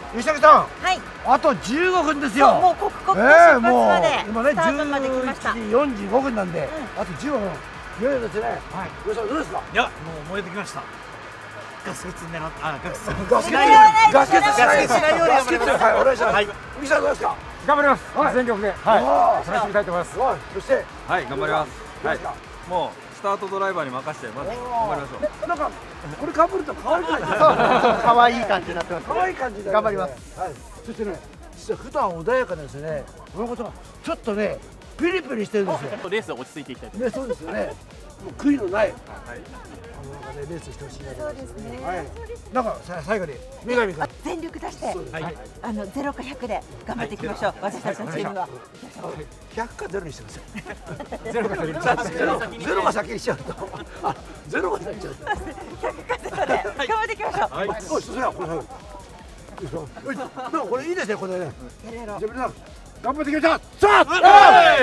吉武さん、 はい。 あと15分ですよ。 もう刻々と出発まで、 今ねスタートまで来ました。 11時45分なんで、あと15分。いよいよですね。はい。吉さんどうですか。 いや、もう燃えてきました。ガス欠狙って、 ガス欠しないように頑張ります。はい、お願いします。はい。吉さんどうですか。 頑張ります。全力で、はい、楽しみたいと思います。 そして、 はい、頑張ります。はい、もうスタートドライバーに任せて、まず頑張りましょう。 なんか、これかぶると可愛い感じ。 可愛い感じになってます。 可愛い感じで。 頑張ります。 はい。そしてね、実は普段穏やかですね。このことがちょっとね、ピリピリしてるんですよ。 レースで落ち着いていきたいと。 ね、そうですよね。もう悔いのない。レースしてほしいなと思います。 そうですね。 はい。なんか最後に女神が全力出して、0か100で頑張っていきましょう。私たちのチームは。 100か0にしてください。 0か 0が先にしちゃうと、0が先にしちゃうと。 100か0で頑張っていきましょう。 はい。そうですね。これ。なんかこれいいですね。これね。じゃあ皆さん頑張っていきましょう。さあ。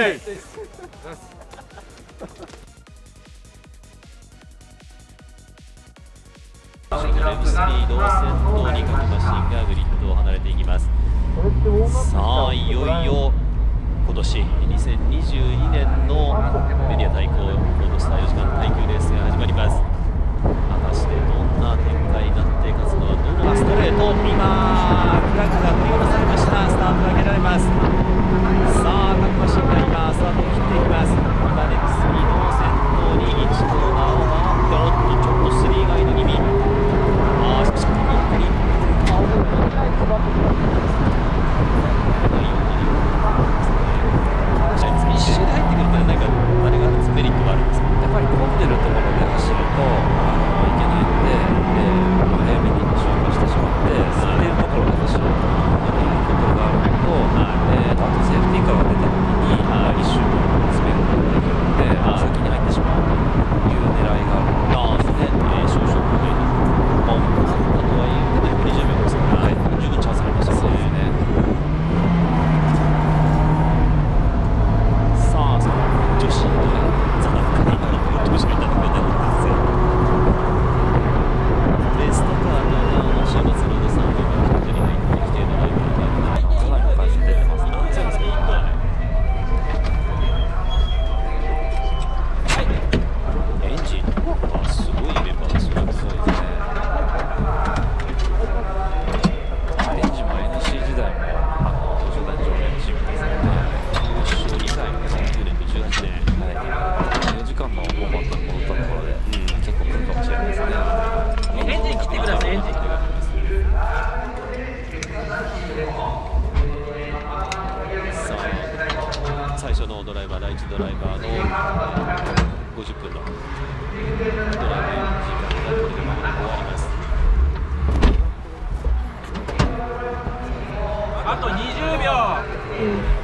レブスピードを先頭に各マシンがグリッドを離れていきます。さあいよいよ今年2022年のメディア対抗ロードスター4時間耐久レースが始まります。果たしてどんな展開になって勝つのはどのストレート。今フラグが振り下ろされました。スタートが切られます。さあ各マシンが今スタートを切っていきます。今レブスピードを先頭に1コーナーを回って、ちょっとスリーガイド気味。しかしこの辺り顔が一周で入ってくると何かあれがあるんですか、メリットがあるんですか。 やっぱり混んでるところで走るといけないので、早めに消化してしまって空いているところで走ることがあるのと、あとセーフティーカーが出た時に一周詰めることができるので、先に入ってしまうという狙いがあるので、 少々遅れるとはいえ20秒ですから、十分チャンスありましたね。さあ、女子のザナッカに登場いただくようになるんですよ。レースとか週末ロードさんがピットに入ってきていただいてかなりの回数出てますね。そうですね。エンジンはすごいメンバーですよね。そうですね。 エンジンも NC 時代も東京大常連チームですので、 優勝2回19年と18年、 4時間のフォーマットに戻ったところで、結構来るかもしれないですね。 エンジン切ってください。エンジン。 さあ最初のドライバー、第1ドライバーの50分のドライブ時間がこれで間もなく終わります。 あと20秒。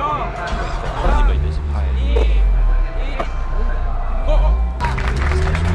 最初の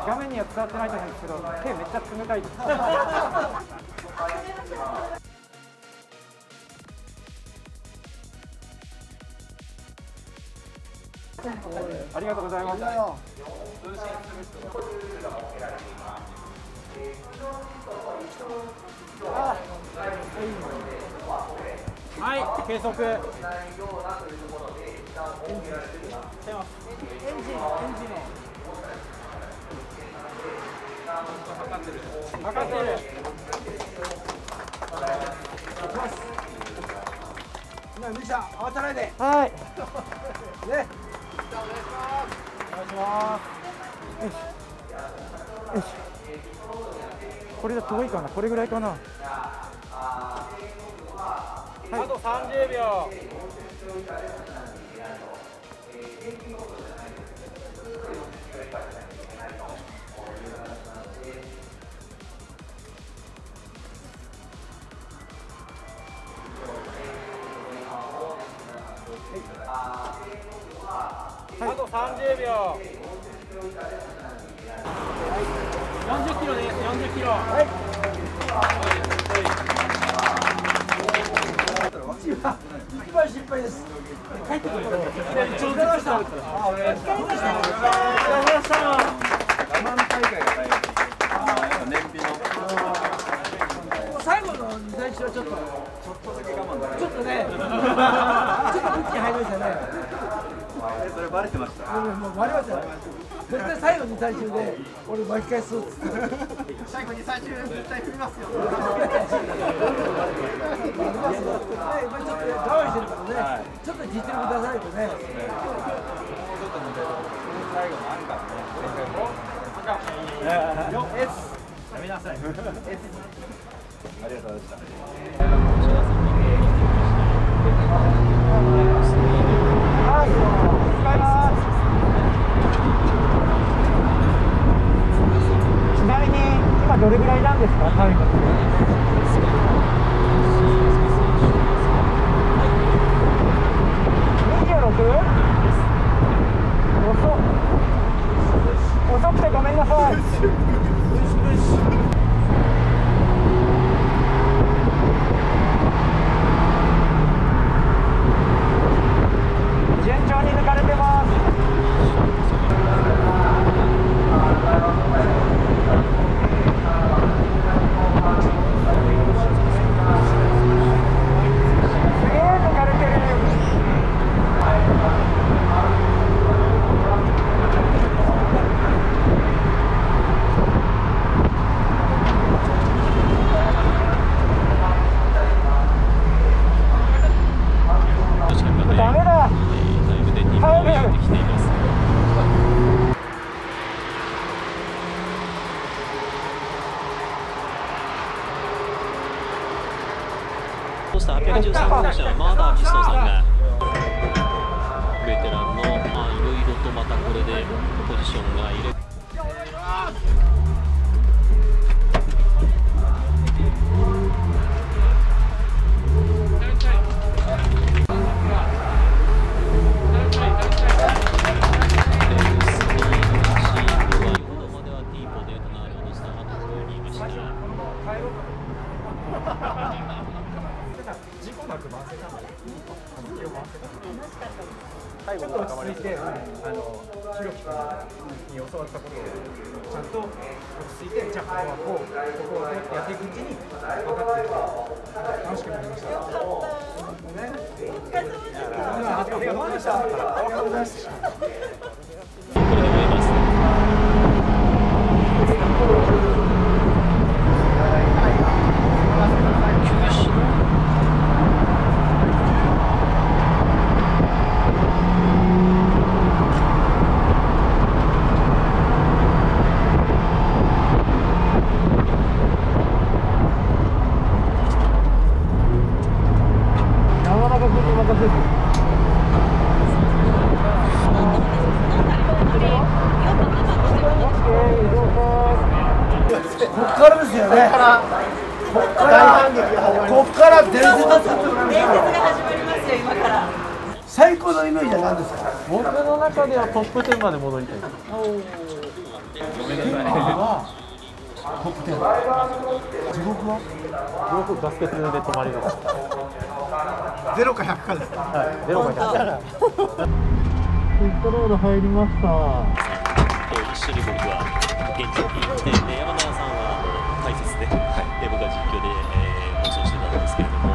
画面には伝わってないと思うんですけど、手めっちゃ冷たいです。ありがとうございます。はい、計測。エンジン測ってる。 ミキさん、慌てないで。 はい。 ね。 お願いします。よし。これじゃ遠いかな。これぐらいかな。はい、あと30秒。あと30秒。40キロです。40キロ。はい。 一番失敗です。帰ってくる。お疲れ様でした。お疲れ様でした。我慢大会が大変。燃費の。最後の2、3周はちょっとだけ我慢。ちょっとね。ちょっと一気に入りましたね。それバレてました。もうバレました。絶対最後2、3周で俺巻き返すっつって。最後2、3周絶対踏みますよ。ちょっと我慢してるからね。ちょっと実力出さないとね。最後のアンカーね。やめなさい。ありがとうございました。 ちなみに今どれぐらいなんですか、タイム。26？遅くてごめんなさい。順調に抜かれてます。すげえ抜かれてる。ダメだ。タイムできています。 そして813号車はまだピストンさんがベテランのいろいろとまたこれでポジションが入れちょっと落ち着いて、ひろき君に教わったことをちゃんと落ち着いて、じゃあここはこう、ここはこうってやっていくうちに分かっていって楽しくなりました。ありがとうございました。ありがとうございました。 こっからですよね。こっから伝説が始まりますよ、今から。 最高のイメージは何ですか？ 僕の中ではトップ10まで戻りたいです。トップ10。地獄は？地獄ガス欠で止まります。 0か100かです。 はい、0か100。ピットロード入りました。 一緒に僕は現地に行って、山田さんは解説で、僕は実況で放送してたんですけれども、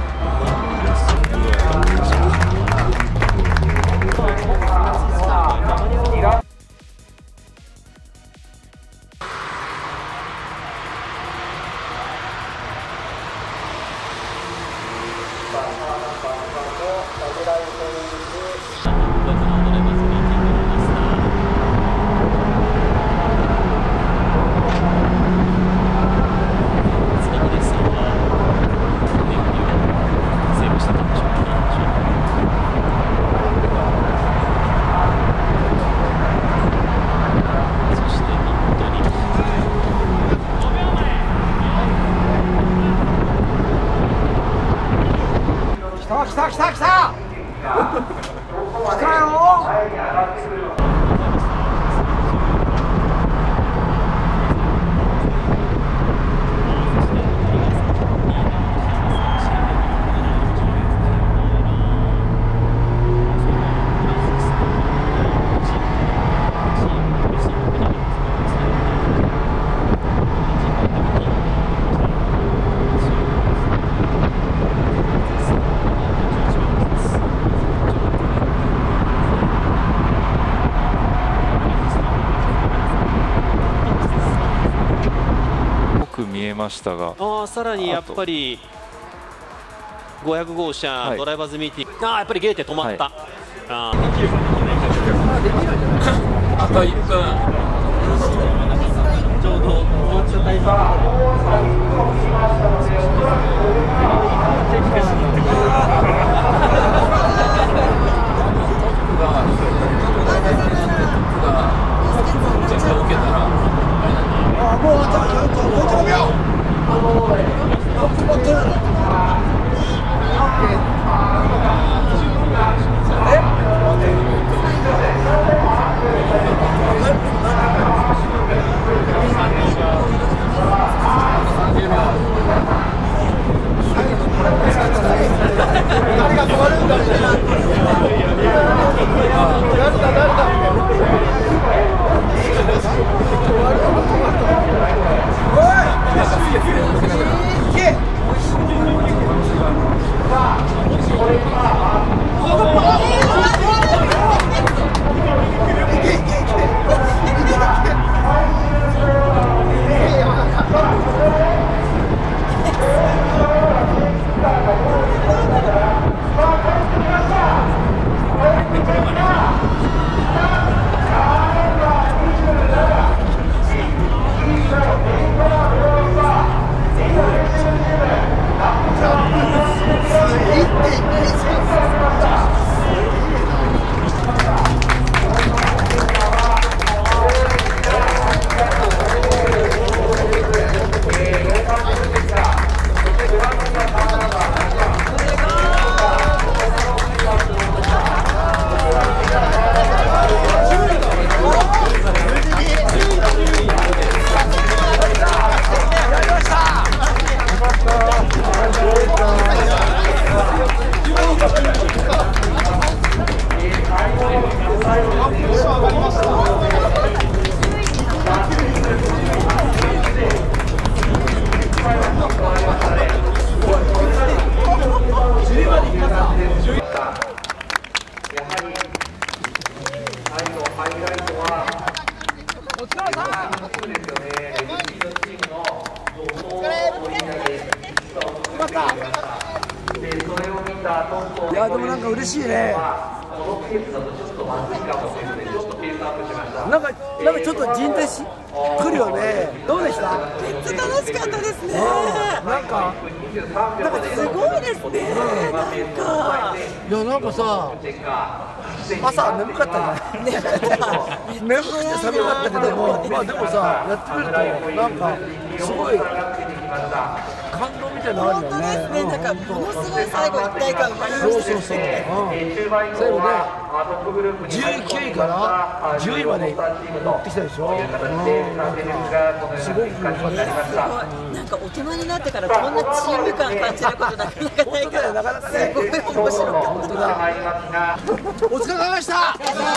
見えましたが、 さらにやっぱり500号車、ドライバーズミーティング、やっぱりゲーテ止まった。あと1分ちょうど止まったタイミンもうあと45秒。誰が止まるんだろう。いやでもなんか嬉しいね。なんかちょっと陣手来るよね。どうでした？ めっちゃ楽しかったですね。 なんかすごいですね。 いやなんかさ、朝眠かったじゃない。眠くて寒かったけども、まあでもさやってみるとなんかすごい感動みたいなのあるよね。 本当ですね。なんかものすごい最後一体感がありましたね。 そう。最後ね、19位から10位まで乗ってきたでしょ。すごく良かった。 なんか大人になってからこんなチーム感感じることなかなかないから、 なかなかね、 すごい面白かった。 お疲れ様でした。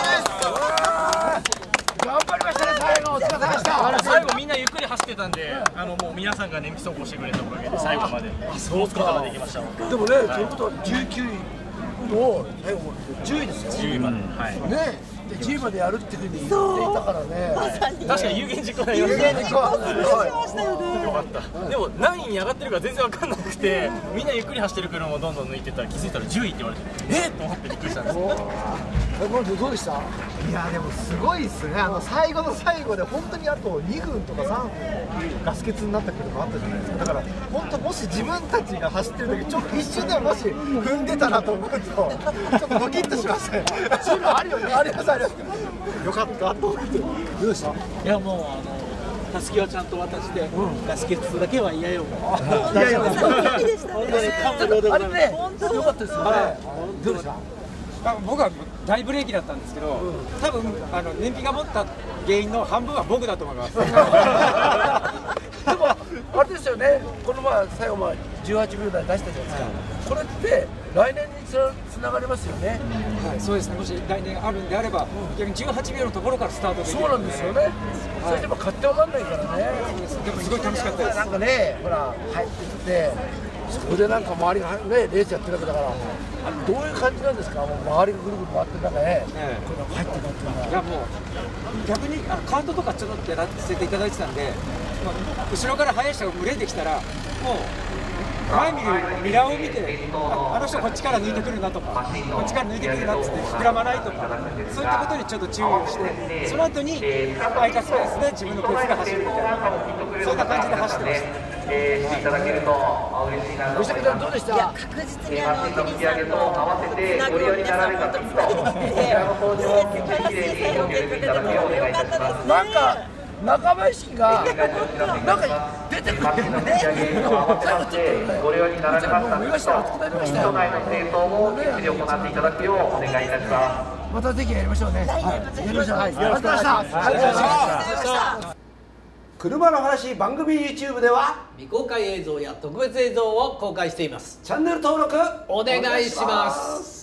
頑張りましたね、最後。お疲れ様でした。 最後みんなゆっくり走ってたんで、もう皆さんが燃費走行してくれたおかげで最後まで持つことができました。 でもね、ということは19位の最後10位ですよ。 10位まで。はい。 ね。10位までやるっていうふうに言っていたからね。 確かに有言実行だよね。よかった。でも何位に上がってるか全然わかんなくて、みんなゆっくり走ってる車をどんどん抜いてったら気づいたら10位って言われて、と思ってびっくりしたんです。 どうでした？ いやでもすごいですね。最後の最後で本当にあと2分とか3分ガス欠になった車あったじゃないですか。だから本当もし自分たちが走ってる時ちょっと一瞬でももし踏んでたらと思うとちょっとドキッとしましたよ。チームあるよね。ありますあります。よかったと思って。どうでした？ いやもうたすきはちゃんと渡して、ガス欠だけは嫌よ。 いやいや本当にでしたね。 あれね、良かったですよね。どうでした？ 僕は大ブレーキだったんですけど、多分燃費が持った原因の半分は僕だと思います。でもあれですよね、この最後18秒台出したじゃないですか。これって来年につながりますよね。 はい、そうですね。もし来年あるんであれば、逆に18秒のところからスタートできる。 そうなんですよね。それでも勝手わかんないからね。 でもすごい楽しかったです。 なんかね、ほら入ってきて。そこでなんか周りがねレースやってるわけだから、どういう感じなんですか？もう周りがぐるぐる回ってる中で、これ入ってたっていうのは。 いやもう逆にカートとかちょっとやらせていただいてたんで、後ろから速い人が群れてきたらもう前見るミラーを見て、あの人こっちから抜いてくるなとか、こっちから抜いてくるなって膨らまないとか、そういったことにちょっと注意をして、その後に空いたスペースで自分のペースが走るみたいな、そんな感じで走ってました。していただけると嬉しいなと思います。どうでした？いや確実にテニーさんのつなぐを皆さん本当につなげてきて、素晴らしい最後結果で出て良かったですね。 なんか中林がなんか出てくるんでね。最後ちょっとご利用になられましたので、場内の清掃もきっちり行っていただくようお願いいたします。またぜひやりましょうね。やりましょう。はい。よろしくお願いします。ありがとうございました。車の話番組 YouTube では未公開映像や特別映像を公開しています。 チャンネル登録お願いします。